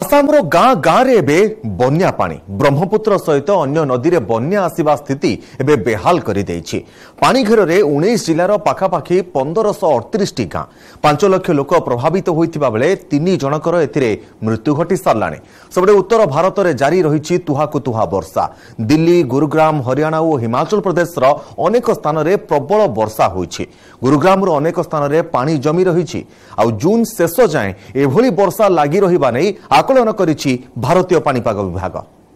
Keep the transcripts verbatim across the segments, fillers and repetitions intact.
आसामर गाँ गाँ रे एबे बन्या पानी ब्रह्मपुत्र सहित अन्य नदी रे बन्या आसिबा स्थिति एबे बेहाल करि दैछि। पानी घेर रे उन्नीस जिलार पाखापाखि पंद्रह सौ अड़तीस टी गाँ पांच लाख लोक प्रभावित होइतिबा बेले तीन जनकर एथिरे मृत्यु घटी सारलाणी। सबडे उत्तर भारत रे जारी रहिछि तुहाकु तुहा वर्षा। दिल्ली, गुरुग्राम, हरियाणा और हिमाचल प्रदेश रो अनेक स्थान रे प्रबल वर्षा होइछि। गुरुग्राम रो अनेक स्थान रे पानी जमी रहिछि। आ जून शेष जाए एभली वर्षा लागि रहिबा नै आकलन करिछि भारतीय पाणीपाग विभाग।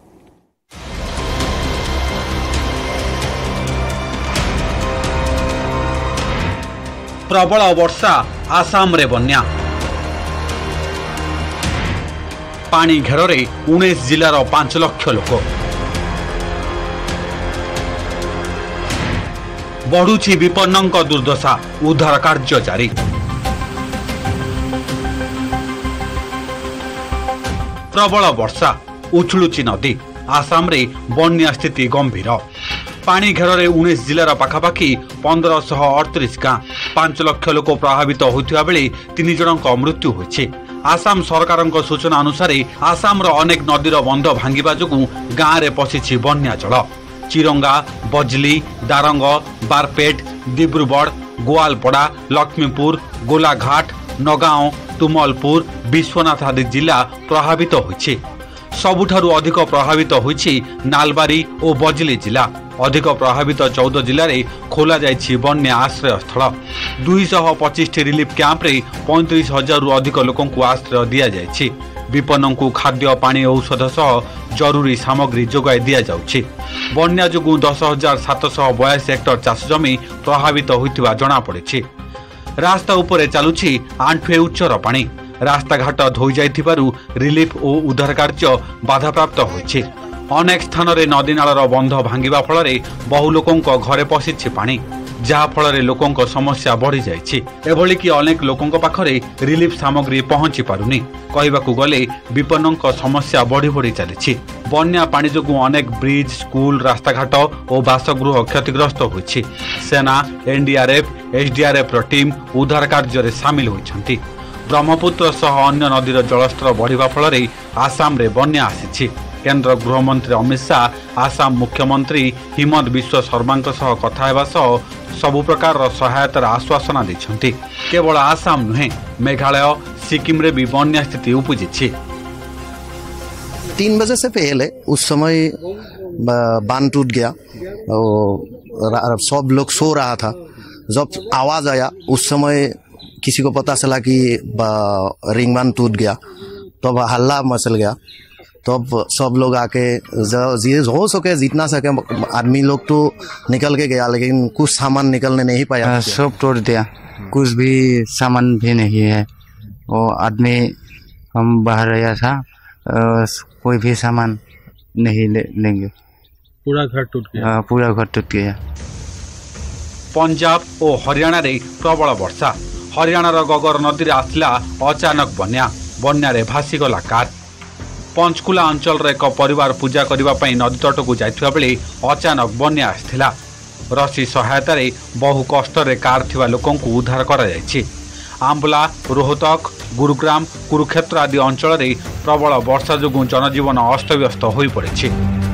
प्रबल वर्षा आसाम रे बन्या। पानी घेर रे उन्नीस जिलार पांच लाख लोक। बढ़ुछि विपन्नक दुर्दशा, उद्धार कार्य जारी। प्रबल वर्षा, उछुलुची नदी। आसाम रे बन्या स्थिति गंभीर। पानी घेर रे उन्नीस जिलार पाखापाखि पंद्रह सौ अड़तीस गाँ पांच लाख लोक प्रभावित होइथिबा बेले तीन जनक मृत्यु होइछि। आसाम सरकारक सूचना अनुसार आसाम रो अनेक नदीर बंध भांगिबा जोगु गाँ रे पसिछि बन्या जल। चिरंगा, बजली, दारंग, बारपेट, दिब्रुगढ़, गोवालपड़ा, लक्ष्मीपुर, गोलाघाट, नगांव, तुमलपुर, विश्वनाथ आदि जिला प्रभावित होइछि। सबुठारु अधिक प्रभावित होइछि नालबारी और बजली जिला। अधिक प्रभावित चौदह जिले में खोला जाइछि बन्या आश्रय स्थल। दुई सौ पच्चीस रिलीफ कैंप रे पैंतीस हजार अधिक लोकंकु आश्रय दिया जाइछि। विपन्नकु खाद्य, पानी, औषध सह जरूरी सामग्री जोगाई दिया जाउछि। बन्या जोगु दस हजार सात सौ बयासी हेक्टर चाष जमी प्रभावित होइतिबा जणा पड़िछि। रास्ता उपरे चालुछि आंठुए उच्चर पानी। रास्ताघाट धोई जाइथिबारु रिलीफ और उद्धार कार्य बाधाप्राप्त होइछि। अनेक स्थान रे नदी नालर बंध भांगिबा फल बहु लोकंक घरे पसिछि पानी, जहा फल लोकंक समस्या बढ़ी जाइछि। एभली कि अनेक लोकंक पाखरे रिलीफ सामग्री पहुंची पारुनी। कहबाकू गले विपन्नक समस्या बढ़ी बढ़ी चलिछि। बन्या पानी जोगु अनेक ब्रिज, स्कूल, रास्ताघाट और बासगृह क्षतिग्रस्त होइछि। सेना, एनडीआरएफ, एसडीआरएफ टीम उद्धार कार्य रे शामिल होइछन्ति। ब्रह्मपुत्र सह अन्य नदीर जलस्तर बढ़िबा फल आसाम रे बन्या आसिछि। केंद्र गृहमंत्री अमित शाह आसाम मुख्यमंत्री हिमंत बिश्व शर्मा सह कथा हेबा सह सबु प्रकार सहायतार आश्वासना दैछन्ति। केवल आसाम नुहे, मेघालय, सिक्किम रे भी बन्या स्थिति उपजिछि। तीन बजे से पहले उस समय बांध टूट गया और सब लोग सो रहा था। जब आवाज आया उस समय किसी को पता चला कि रिंग बांध टूट गया, तब तो हल्ला मचल गया। तब तो सब लोग आके हो सके जितना सके आदमी लोग तो निकल के गया, लेकिन कुछ सामान निकलने नहीं पाया। सब तोड़ दिया, कुछ भी सामान भी नहीं है। वो आदमी हम बाहर रहा था, कोई भी सामान नहीं ले, लेंगे। पूरा घर टूट गया। पूरा घर टूट गया। पंजाब और हरियाणा रे प्रबल वर्षा। हरियाणार गगर नदी रे आसला अचानक बन्या। बन्या रे भासी गला कार। पंचकुला अंचल रे एक परिवार पूजा करबा पई नदी तटकू जाइथिबा बेले अचानक बन्या आस्थिला। रसी सहायता रे बहु कष्ट रे कार थिबा लोकंकु उद्धार करा जायछि। आंबला, रोहतक, गुरुग्राम, कुरुक्षेत्र आदि अंचल रे प्रबल वर्षा जोगु जनजीवन अस्तव्यस्त होई पड़िछि।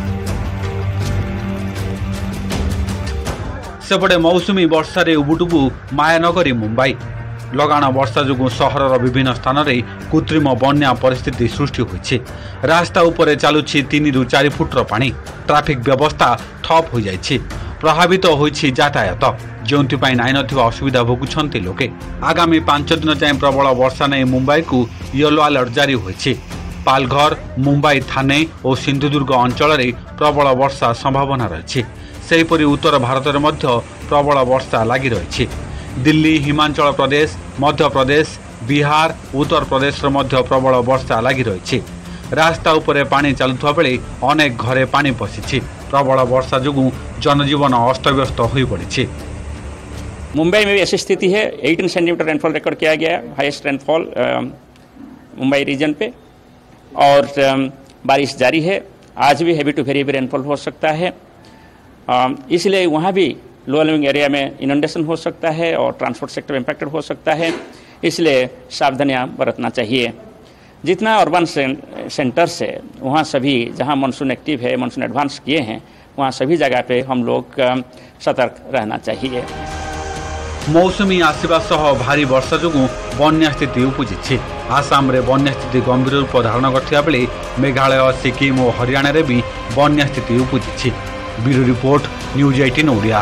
सेपटे मौसुमी वर्षा रे उबुटुबु मायानगरी मुंबई। लगाण वर्षा जोगु सहरर विभिन्न स्थान रे कृत्रिम बन्या परिस्थिति सृष्टि होइछि। रास्ता उपरे चालुछि तीन रु चार फुटर पानी। ट्राफिक व्यवस्था ठप हो जाइछि। प्रभावित होइछि यातायात, जोंथिपाई नाइ नथिबा असुविधा भोगुछन्ति लोके। आगामी पांच दिन जाए प्रबल वर्षा नै मुंबई को येलो अलर्ट जारी होइछि। पालघर, मुंबई थाने और सिंधुदुर्ग अंचल रे प्रबल वर्षा संभावना रहिछि। सेहिपरि उत्तर भारत रे मध्य प्रबल वर्षा लागि रहिछि। दिल्ली, हिमाचल प्रदेश, मध्य प्रदेश, बिहार, उत्तर प्रदेश रे मध्य प्रबल वर्षा लागि रहिछि। रास्ता उपरे पानी चलुथबा बेले अनेक घरे पानी पसिछि। प्रबल वर्षा जोगु जनजीवन अस्तव्यस्त होई पड़िछि। मुंबई में भी ऐसी स्थिति है। अठारह सेंटीमीटर रेनफॉल रिकॉर्ड किया गया, हाईएस्ट रेनफॉल मुंबई रीजन पे, और बारिश जारी है। आज भी heavy to very heavy rainfall हो सकता है, इसलिए वहाँ भी लोअर लिविंग एरिया में इनंडेशन हो सकता है और ट्रांसपोर्ट सेक्टर इम्पैक्टेड हो सकता है, इसलिए सावधानियां बरतना चाहिए। जितना अर्बन सेंटर्स है वहाँ सभी जहाँ मानसून एक्टिव है, मानसून एडवांस किए हैं, वहाँ सभी जगह पे हम लोग सतर्क रहना चाहिए। मौसुमी आसवा सह भारी वर्षा जो बन्या स्थिति उपजी। आसाम रे बन्या स्थिति गंभीर रूप धारण करथिबा बेले मेघालय, सिक्किम और हरियाणा रे भी बन्या स्थिति उपजी। ब्यूरो रिपोर्ट, न्यूज अठारह ओडिया।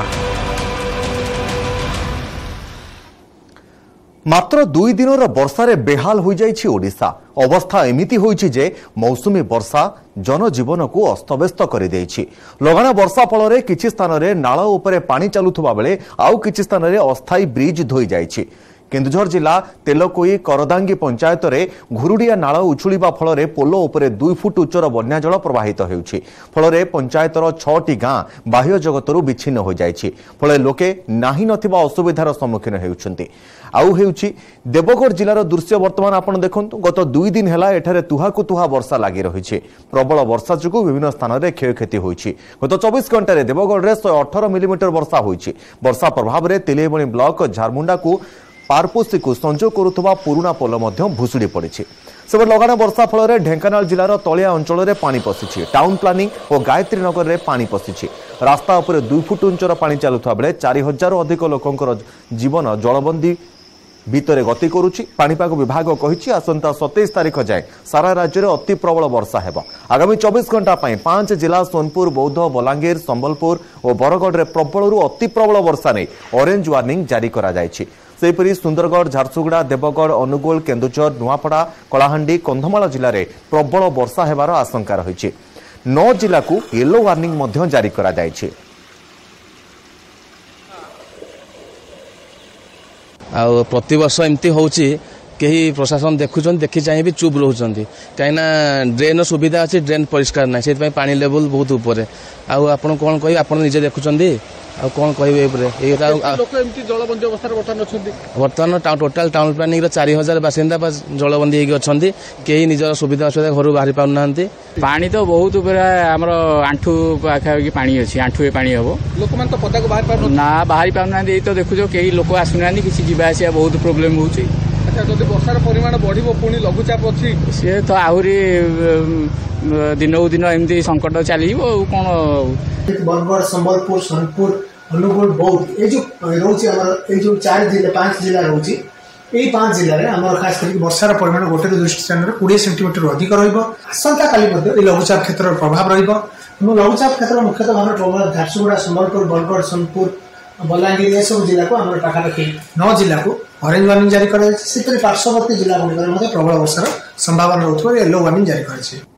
मात्र दुई दिनर वर्षारे बेहाल हो जाइछि ओडिशा। अवस्था एमिति होइछि जे मौसुमी वर्षा जनजीवन को अस्तव्यस्त कर देइछि। लगाना वर्षा फल रे किछि स्थान रे नाळ उपरे पानी चालुथबा बेले आउ किछि स्थान रे अस्थायी ब्रिज धोई जाइछि। केन्दुझर जिला तेलकोई करदांगी पंचायत रे घुरुडिया नाळ उछुलिबा फल रे पोलो उपरे दुई फुट उच्चर बन्या जल प्रवाहित हेउछि। फल रे पंचायतर छटी गां बाह्य जगतरु विच्छिन्न हो जाइछि। फल लोके नाही नथिबा असुविधार सम्मुखीन हेउछन्ति। आउ हेउछि देवगढ़ जिलार दृश्य वर्तमान आपण देखंतु। गत दुई दिन हेला एठारे तुहाकु तुहा वर्षा लागि रहिछि। प्रबल वर्षा जुगु विभिन्न स्थान रे क्षयक्षति होइछि। गत चौबीस घंटा रे देवगढ़ रे एक सौ अठारह मिलीमीटर वर्षा होइछि। वर्षा प्रभाव रे तेलिबणी ब्लॉक झारमुंडा को पारपोसी को संजोग करुवा पुराना पोल भुशुड़ी पड़ी। से लगाना वर्षा फल ढेंकानाल जिलार तलिया अंचल में पानी पशिछि। टाउन प्लानिंग और गायत्री नगर में पानी पशिछि। रास्ता उपर दुई फुट उंचर पानी चलुवा बेले चार हजार अधिक लोकंकर जीवन जलबंदी भितर गति करुछि। पाणीपाग विभाग कहिछि आसंता सत्ताईस तारीख जाए सारा राज्य में अति प्रबल वर्षा हेबो। आगामी चौबीस घंटा पांच जिला सोनपुर, बौद्ध, बलांगीर, संबलपुर और बरगढ़ में प्रबल अति प्रबल वर्षा नहीं ऑरेंज वार्निंग जारी करा जायछि। सेहीपरि सुंदरगढ़, झारसुगुड़ा, देवगढ़, अनुगुल, केन्दुझर, नुआपड़ा, कलाहांडी, कंधमाल जिले में प्रबल वर्षा हेबार आशंका रही। नौ जिला को येलो वार्निंग मध्य जारी करा जायछि। आ प्रति वर्ष एमती होची कहीं प्रशासन देखुं देखी चाहिए भी चुप रोचान कहीं ड्रेन सुविधा अच्छी ड्रेन परिष्कार ना से पानी लेवल बहुत ऊपर आपन कौन कह आप निजे देखुं आ कौन कहे बर्तमान टोटाल टाउन प्लानिंग चार हजार बासिंदा जलबंदी अच्छा कहीं निजर सुविधा असुविधा घर बाहरी पाना पानी तो बहुत आमर आंठू पाखापाखि पानी अच्छी आंठू पानी हम लोक तो पदा को बाहर ना बाहरी पाना तो देखुच कई लोक आसुना किसी जावास बहुत प्रोब्लेम हो। वर्षार परिमाण बढ़ पुणी लघुचाप अच्छी सी तो आहरी दिनकू दिन एमती संकट चलो कौन बरगढ़, संबलपुर, सोनपुर, अनुगुल, बौद्ध ये जो रोचे ये जो चार जिला पांच जिला रोचे यही पांच जिले में खास करके वर्षार परिमाण गोटे दृष्टि स्थान में बीस सेंटीमीटर अधिक रसंता काली लघुचाप क्षेत्र प्रभाव रघुचाप क्षेत्र मुख्यतः भाव प्रभाव झारसुगुड़ा, संबलपुर, बरगढ़, सोनपुर, बलांगीर ये सब जिला को आम पाखापाखि नौ जिला को ऑरेंज वार्निंग जारी कर पार्श्ववर्ती जिला गुड़िक प्रबल वर्षार संभावना रोक येलो वार्निंग जारी कर।